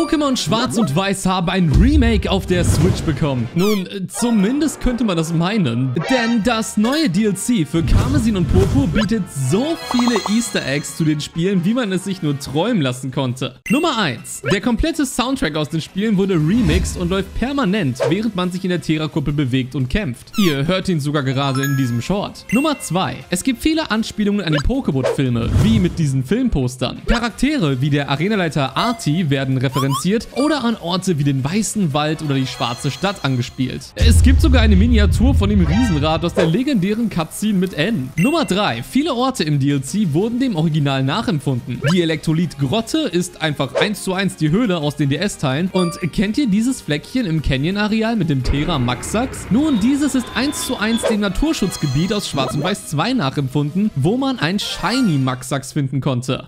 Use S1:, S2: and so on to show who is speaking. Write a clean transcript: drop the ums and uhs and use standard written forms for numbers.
S1: Pokémon Schwarz und Weiß haben ein Remake auf der Switch bekommen. Nun, zumindest könnte man das meinen. Denn das neue DLC für Karmesin und Purpur bietet so viele Easter Eggs zu den Spielen, wie man es sich nur träumen lassen konnte. Nummer 1. Der komplette Soundtrack aus den Spielen wurde remixed und läuft permanent, während man sich in der Terra-Kuppel bewegt und kämpft. Ihr hört ihn sogar gerade in diesem Short. Nummer 2. Es gibt viele Anspielungen an die Pokémon-Filme, wie mit diesen Filmpostern. Charaktere wie der Arenaleiter Arti werden referenziert oder an Orte wie den Weißen Wald oder die Schwarze Stadt angespielt. Es gibt sogar eine Miniatur von dem Riesenrad aus der legendären Cutscene mit N. Nummer 3. Viele Orte im DLC wurden dem Original nachempfunden. Die Elektrolyt-Grotte ist einfach 1:1 die Höhle aus den DS-Teilen. Und kennt ihr dieses Fleckchen im Canyon-Areal mit dem Terra Maxax? Nun, dieses ist 1:1 dem Naturschutzgebiet aus Schwarz und Weiß 2 nachempfunden, wo man ein Shiny Maxax finden konnte.